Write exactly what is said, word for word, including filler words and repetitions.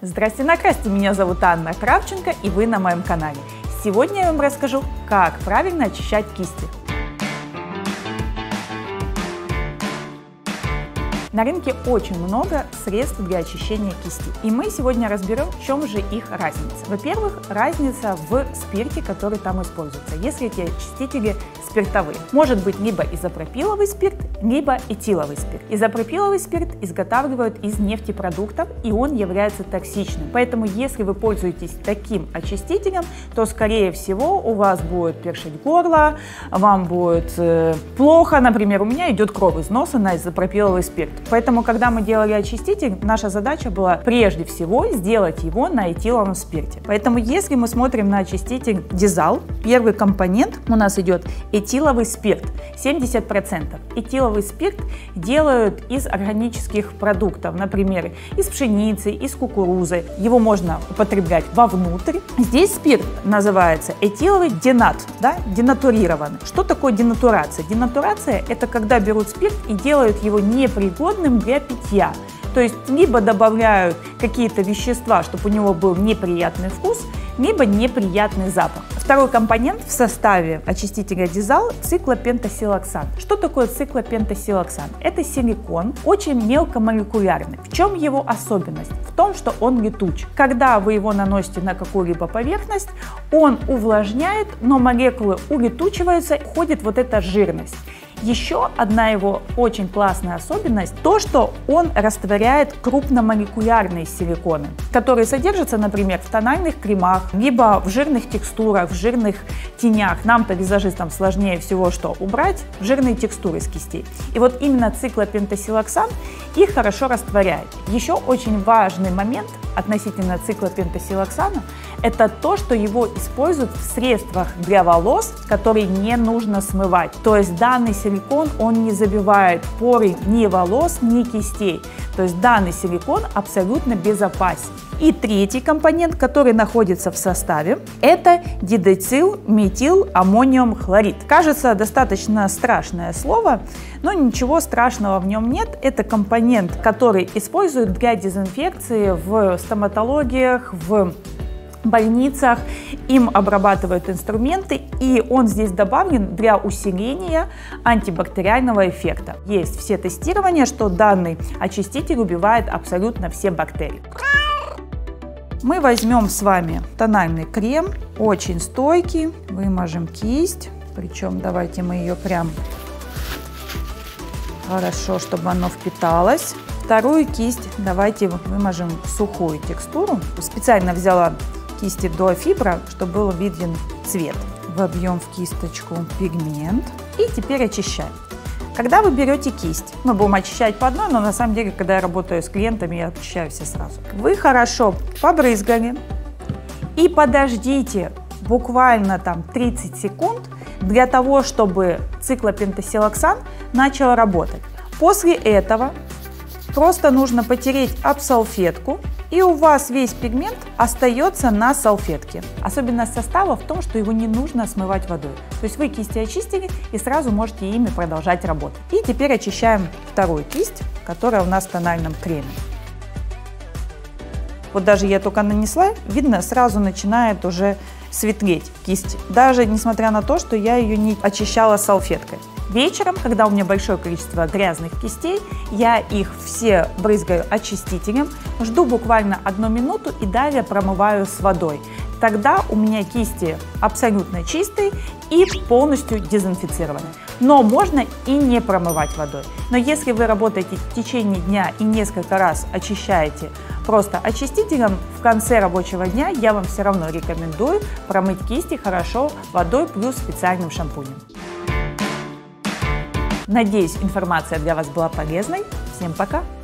Здрасте, накрасьте! Меня зовут Анна Кравченко, и вы на моем канале. Сегодня я вам расскажу, как правильно очищать кисти. На рынке очень много средств для очищения кисти, и мы сегодня разберем, в чем же их разница. Во-первых, разница в спирте, который там используется, если эти очистители спиртовые. Может быть либо изопропиловый спирт, либо этиловый спирт. Изопропиловый спирт изготавливают из нефтепродуктов, и он является токсичным. Поэтому, если вы пользуетесь таким очистителем, то, скорее всего, у вас будет першить горло, вам будет э, плохо. Например, у меня идет кровь из носа на изопропиловый спирт. Поэтому, когда мы делали очиститель, наша задача была прежде всего сделать его на этиловом спирте. Поэтому, если мы смотрим на очиститель Дизал, первый компонент у нас идет этиловый спирт, семьдесят процентов. Этиловый спирт делают из органических продуктов, например, из пшеницы, из кукурузы. Его можно употреблять вовнутрь. Здесь спирт называется этиловый денат, да, денатурированный. Что такое денатурация? Денатурация – это когда берут спирт и делают его непригодным для питья. То есть либо добавляют какие-то вещества, чтобы у него был неприятный вкус, либо неприятный запах. Второй компонент в составе очистителя Дизал – циклопентасилоксан. Что такое циклопентасилоксан? Это силикон, очень мелкомолекулярный. В чем его особенность? В том, что он летуч. Когда вы его наносите на какую-либо поверхность, он увлажняет, но молекулы улетучиваются, уходит вот эта жирность. Еще одна его очень классная особенность – то, что он растворяет крупномолекулярные силиконы, которые содержатся, например, в тональных кремах, либо в жирных текстурах, в жирных тенях. Нам-то, визажистам, сложнее всего что убрать жирные текстуры с кистей. И вот именно циклопентасилоксан их хорошо растворяет. Еще очень важный момент относительно циклопентасилоксана – это то, что его используют в средствах для волос, которые не нужно смывать. То есть данный силикон, он не забивает поры ни волос, ни кистей. То есть данный силикон абсолютно безопасен. И третий компонент, который находится в составе, это дидецилметиламмониум-хлорид. Кажется, достаточно страшное слово, но ничего страшного в нем нет. Это компонент, который используют для дезинфекции в стоматологиях, в больницах, им обрабатывают инструменты, и он здесь добавлен для усиления антибактериального эффекта. Есть все тестирования, что данный очиститель убивает абсолютно все бактерии. Мы возьмем с вами тональный крем, очень стойкий, вымажем кисть, причем давайте мы ее прям хорошо, чтобы оно впиталось. Вторую кисть давайте вымажем сухую текстуру. Специально взяла кисти дуофибра, чтобы был виден цвет. Вобьем в кисточку пигмент и теперь очищаем. Когда вы берете кисть, мы будем очищать по одной, но на самом деле, когда я работаю с клиентами, я очищаю все сразу. Вы хорошо побрызгали и подождите буквально там тридцать секунд для того, чтобы циклопентасилоксан начал работать. После этого просто нужно потереть об салфетку, и у вас весь пигмент остается на салфетке. Особенность состава в том, что его не нужно смывать водой. То есть вы кисти очистили и сразу можете ими продолжать работать. И теперь очищаем вторую кисть, которая у нас в тональном креме. Вот даже я только нанесла, видно, сразу начинает уже светлеть кисть. Даже несмотря на то, что я ее не очищала салфеткой. Вечером, когда у меня большое количество грязных кистей, я их все брызгаю очистителем, жду буквально одну минуту и далее промываю с водой. Тогда у меня кисти абсолютно чистые и полностью дезинфицированы. Но можно и не промывать водой. Но если вы работаете в течение дня и несколько раз очищаете просто очистителем, в конце рабочего дня я вам все равно рекомендую промыть кисти хорошо водой плюс специальным шампунем. Надеюсь, информация для вас была полезной. Всем пока!